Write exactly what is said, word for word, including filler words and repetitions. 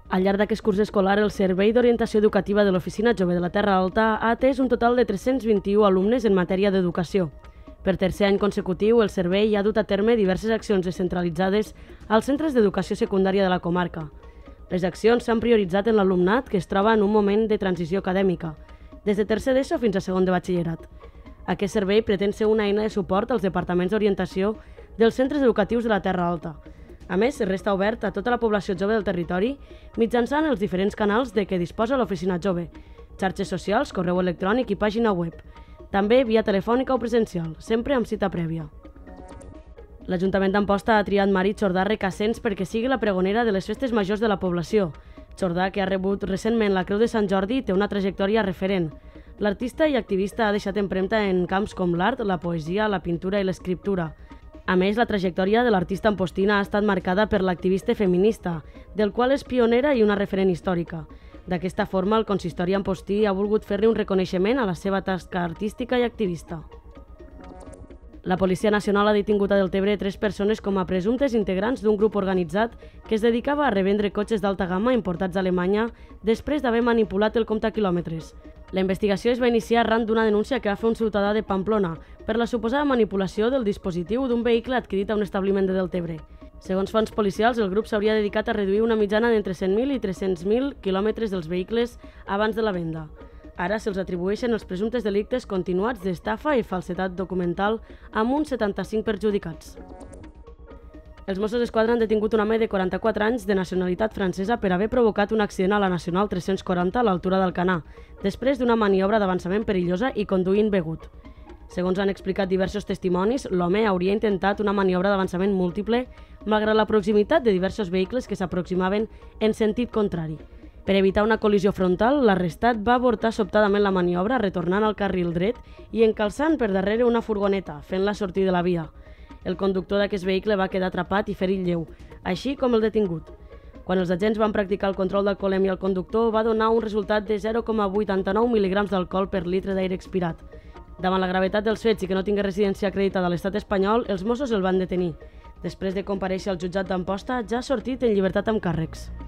Al llarg d'aquest curs escolar, el Servei d'Orientació Educativa de l'Oficina Jove de la Terra Alta ha atès un total de tres-cents vint-i-u alumnes en matèria d'educació. Per tercer any consecutiu, el servei ha dut a terme diverses accions descentralitzades als centres d'educació secundària de la comarca. Les accions s'han prioritzat en l'alumnat que es troba en un moment de transició acadèmica, des de tercer d'ESO fins a segon de batxillerat. Aquest servei pretén ser una eina de suport als departaments d'orientació dels centres educatius de la Terra Alta. A més, resta obert a tota la població jove del territori mitjançant els diferents canals de què disposa l'Oficina Jove, xarxes socials, correu electrònic i pàgina web, també via telefònica o presencial, sempre amb cita prèvia. L'Ajuntament d'Amposta ha triat Mari Jordà Recasens perquè sigui la pregonera de les festes majors de la població. Jordà, que ha rebut recentment la Creu de Sant Jordi, té una trajectòria referent. L'artista i activista ha deixat empremta en camps com l'art, la poesia, la pintura i l'escriptura. A més, la trajectòria de l'artista ampostina ha estat marcada per l'activista feminista, del qual és pionera i una referent històrica. D'aquesta forma, el consistori ampostí ha volgut fer-li un reconeixement a la seva tasca artística i activista. La Policia Nacional ha detingut a Deltebre tres persones com a presumptes integrants d'un grup organitzat que es dedicava a revendre cotxes d'alta gamma importats d'Alemanya després d'haver manipulat el comptaquilòmetres. La investigació es va iniciar arran d'una denúncia que va fer un ciutadà de Pamplona per la suposada manipulació del dispositiu d'un vehicle adquirit a un establiment de Deltebre. Segons fonts policials, el grup s'hauria dedicat a reduir una mitjana d'entre cent mil i tres-cents mil quilòmetres dels vehicles abans de la venda. Ara se'ls atribueixen els presumptes delictes continuats d'estafa i falsedat documental amb uns setanta-cinc perjudicats. Els Mossos d'Esquadra han detingut un home de quaranta-quatre anys de nacionalitat francesa per haver provocat un accident a la Nacional tres-cents quaranta a l'altura d'Alcanar, després d'una maniobra d'avançament perillosa i conduint begut. Segons han explicat diversos testimonis, l'home hauria intentat una maniobra d'avançament múltiple malgrat la proximitat de diversos vehicles que s'aproximaven en sentit contrari. Per evitar una col·lisió frontal, l'arrestat va avortar sobtadament la maniobra retornant al carril dret i encalçant per darrere una furgoneta, fent-la sortir de la via. El conductor d'aquest vehicle va quedar atrapat i ferit lleu, així com el detingut. Quan els agents van practicar el control d'alcoholèmia al conductor, va donar un resultat de zero coma vuitanta-nou mil·ligrams d'alcohol per litre d'aire expirat. Davant la gravetat dels fets i que no tingués residència acreditada a l'estat espanyol, els Mossos el van detenir. Després de comparèixer al jutjat d'Amposta, ja ha sortit en llibertat amb càrrecs.